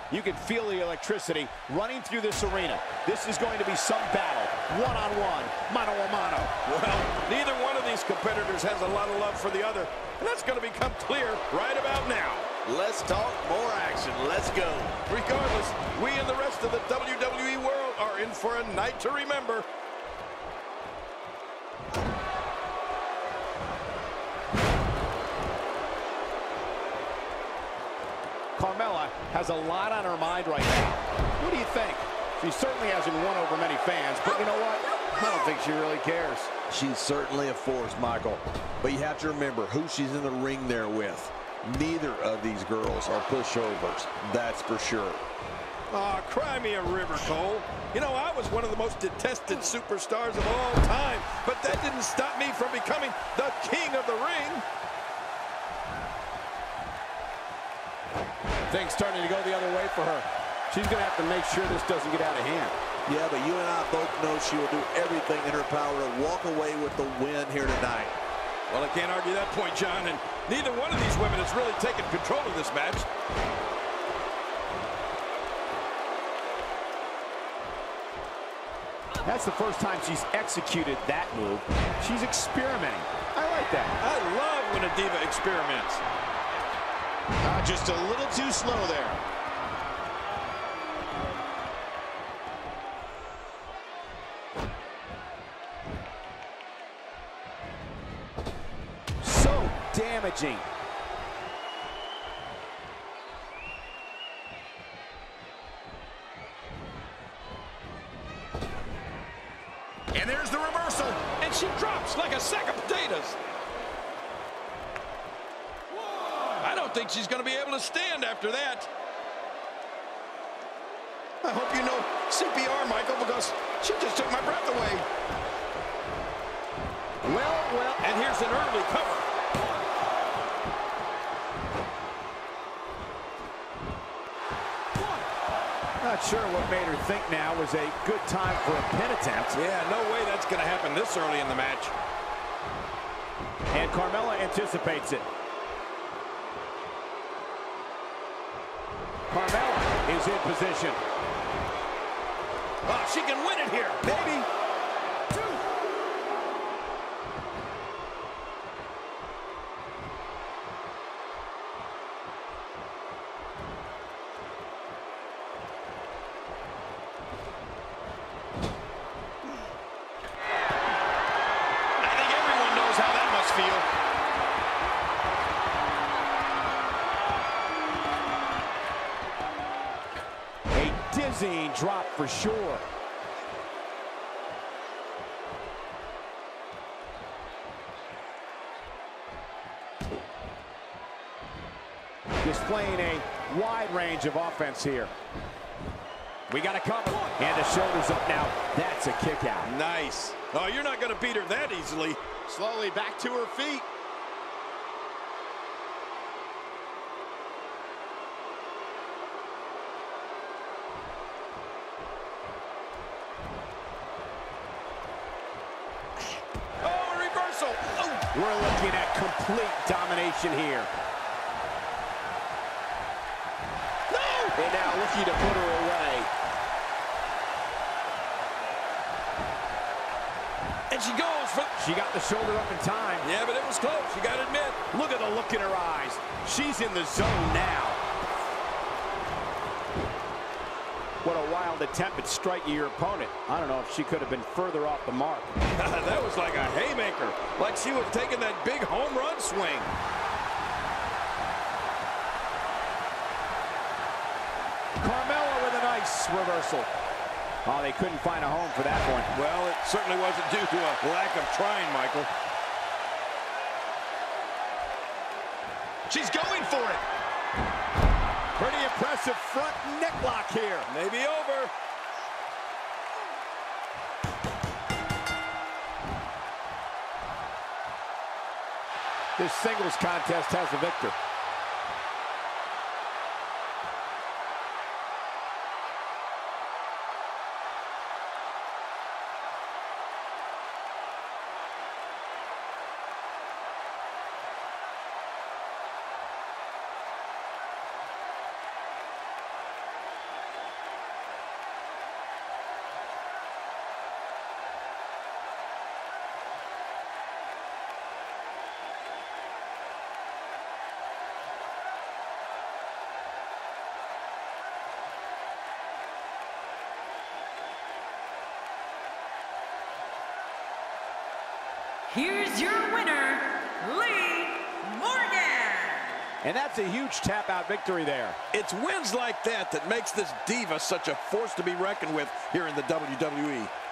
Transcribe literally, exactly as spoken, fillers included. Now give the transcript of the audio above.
You can feel the electricity running through this arena. This is going to be some battle, one-on-one, mano-a-mano. Well, neither one of these competitors has a lot of love for the other, and that's going to become clear right about now. Let's talk more action. Let's go. Regardless, we and the rest of the W W E world are in for a night to remember. Carmella has a lot on her mind right now. What do you think? She certainly hasn't won over many fans, but you know what? I don't think she really cares. She's certainly a force, Michael. But you have to remember who she's in the ring there with. Neither of these girls are pushovers. That's for sure. Aw, oh, cry me a river, Cole. You know, I was one of the most detested superstars of all time, but that didn't stop me from becoming the king of the ring. Things starting to go the other way for her. She's going to have to make sure this doesn't get out of hand. Yeah, but you and I both know she will do everything in her power to walk away with the win here tonight. Well, I can't argue that point, John, and neither one of these women has really taken control of this match. That's the first time she's executed that move. She's experimenting. I like that. I love when a diva experiments. Uh, just a little too slow there. So damaging. And there's the reversal. And she drops like a sack of potatoes. I don't think she's going to be able to stand after that. I hope you know C P R, Michael, because she just took my breath away. Well, well. And here's an early cover. Not sure what made her think now was a good time for a pin attempt. Yeah, no way that's going to happen this early in the match. And Carmella anticipates it. Carmella is in position. Oh, she can win it here. Maybe. Two. I think everyone knows how that must feel. Dizzying drop for sure. Displaying a wide range of offense here. We got a cover. And the shoulders up now. That's a kick out. Nice. Oh, you're not going to beat her that easily. Slowly back to her feet. We're looking at complete domination here. No! And now looking to put her away. And she goes for... She got the shoulder up in time. Yeah, but it was close, you gotta admit. Look at the look in her eyes. She's in the zone now. What a wild attempt at striking your opponent. I don't know if she could have been further off the mark. That was like a haymaker. Like she was taking that big home run swing. Carmella with a nice reversal. Oh, they couldn't find a home for that one. Well, it certainly wasn't due to a lack of trying, Michael. She's going for it. Pretty impressive front neck lock here. Maybe over. This singles contest has a victor. Here's your winner, Liv Morgan. And that's a huge tap-out victory there. It's wins like that that makes this diva such a force to be reckoned with here in the W W E.